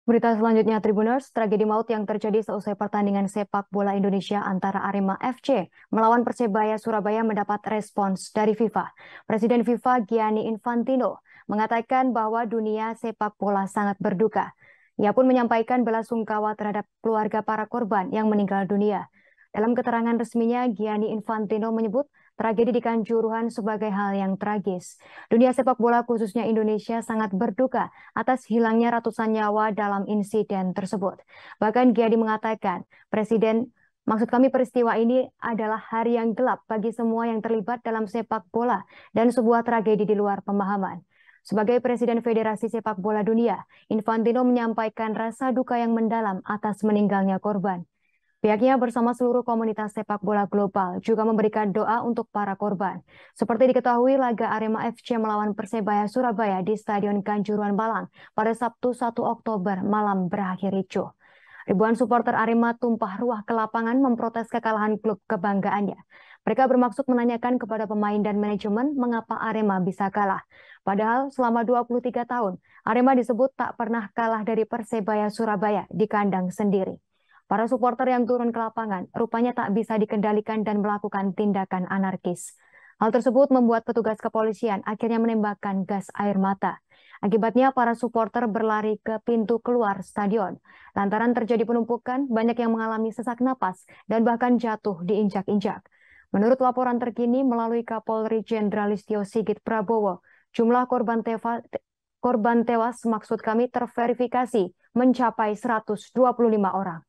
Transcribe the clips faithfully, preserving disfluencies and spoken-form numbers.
Berita selanjutnya, Tribuners, tragedi maut yang terjadi seusai pertandingan sepak bola Indonesia antara Arema F C melawan Persebaya Surabaya mendapat respons dari FIFA. Presiden FIFA Gianni Infantino mengatakan bahwa dunia sepak bola sangat berduka. Ia pun menyampaikan belasungkawa terhadap keluarga para korban yang meninggal dunia. Dalam keterangan resminya, Gianni Infantino menyebut tragedi di Kanjuruhan sebagai hal yang tragis. Dunia sepak bola khususnya Indonesia sangat berduka atas hilangnya ratusan nyawa dalam insiden tersebut. Bahkan Giadi mengatakan, Presiden, maksud kami peristiwa ini adalah hari yang gelap bagi semua yang terlibat dalam sepak bola dan sebuah tragedi di luar pemahaman. Sebagai Presiden Federasi Sepak Bola Dunia, Infantino menyampaikan rasa duka yang mendalam atas meninggalnya korban. Pihaknya bersama seluruh komunitas sepak bola global juga memberikan doa untuk para korban. Seperti diketahui, laga Arema F C melawan Persebaya Surabaya di Stadion Kanjuruhan Malang pada Sabtu satu Oktober malam berakhir ricuh. Ribuan supporter Arema tumpah ruah ke lapangan memprotes kekalahan klub kebanggaannya. Mereka bermaksud menanyakan kepada pemain dan manajemen mengapa Arema bisa kalah. Padahal selama dua puluh tiga tahun, Arema disebut tak pernah kalah dari Persebaya Surabaya di kandang sendiri. Para supporter yang turun ke lapangan rupanya tak bisa dikendalikan dan melakukan tindakan anarkis. Hal tersebut membuat petugas kepolisian akhirnya menembakkan gas air mata. Akibatnya para supporter berlari ke pintu keluar stadion. Lantaran terjadi penumpukan, banyak yang mengalami sesak napas dan bahkan jatuh diinjak-injak. Menurut laporan terkini melalui Kapolri Jenderal Listio Sigit Prabowo, jumlah korban tewas, korban tewas maksud kami terverifikasi mencapai seratus dua puluh lima orang.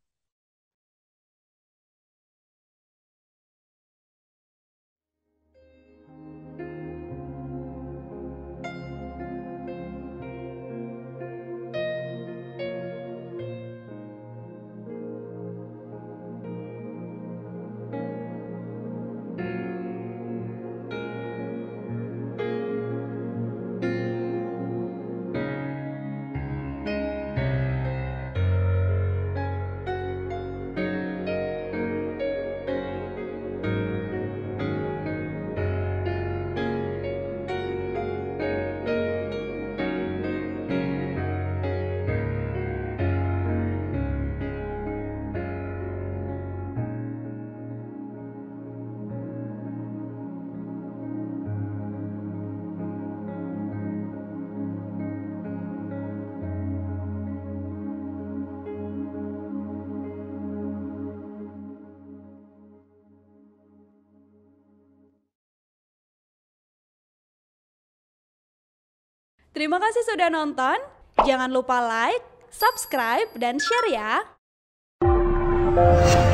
Terima kasih sudah nonton. Jangan lupa like, subscribe, dan share ya.